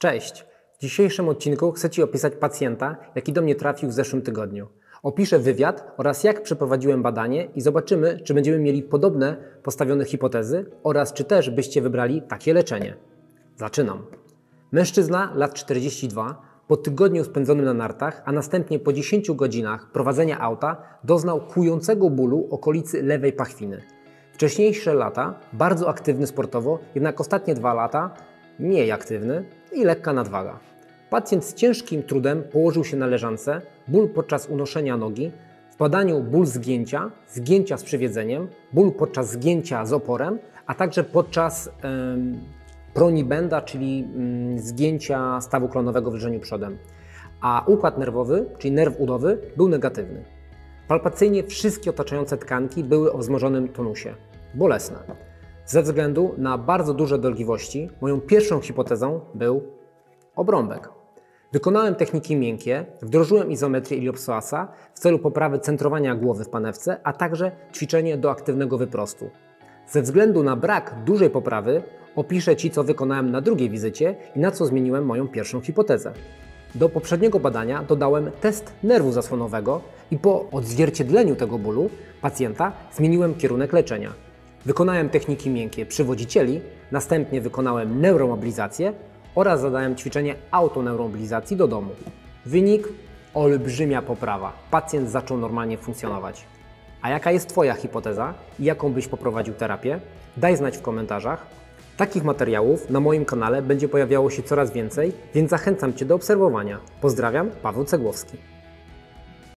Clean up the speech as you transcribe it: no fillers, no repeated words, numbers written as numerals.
Cześć! W dzisiejszym odcinku chcę Ci opisać pacjenta, jaki do mnie trafił w zeszłym tygodniu. Opiszę wywiad oraz jak przeprowadziłem badanie i zobaczymy, czy będziemy mieli podobne postawione hipotezy oraz czy też byście wybrali takie leczenie. Zaczynam. Mężczyzna, lat 42, po tygodniu spędzonym na nartach, a następnie po 10 godzinach prowadzenia auta doznał kłującego bólu okolicy lewej pachwiny. Wcześniejsze lata bardzo aktywny sportowo, jednak ostatnie 2 lata mniej aktywny i lekka nadwaga. Pacjent z ciężkim trudem położył się na leżance, ból podczas unoszenia nogi, w badaniu ból zgięcia z przywiedzeniem, ból podczas zgięcia z oporem, a także podczas pronibenda, czyli zgięcia stawu klonowego w leżeniu przodem. A układ nerwowy, czyli nerw udowy, był negatywny. Palpacyjnie wszystkie otaczające tkanki były o wzmożonym tonusie. Bolesne. Ze względu na bardzo duże dolegliwości, moją pierwszą hipotezą był obrąbek. Wykonałem techniki miękkie, wdrożyłem izometrię iliopsoasa w celu poprawy centrowania głowy w panewce, a także ćwiczenie do aktywnego wyprostu. Ze względu na brak dużej poprawy opiszę Ci, co wykonałem na drugiej wizycie i na co zmieniłem moją pierwszą hipotezę. Do poprzedniego badania dodałem test nerwu zasłonowego i po odzwierciedleniu tego bólu pacjenta zmieniłem kierunek leczenia. Wykonałem techniki miękkie przywodzicieli, następnie wykonałem neuromobilizację oraz zadałem ćwiczenie autoneuromobilizacji do domu. Wynik? Olbrzymia poprawa. Pacjent zaczął normalnie funkcjonować. A jaka jest Twoja hipoteza i jaką byś poprowadził terapię? Daj znać w komentarzach. Takich materiałów na moim kanale będzie pojawiało się coraz więcej, więc zachęcam Cię do obserwowania. Pozdrawiam, Paweł Cegłowski.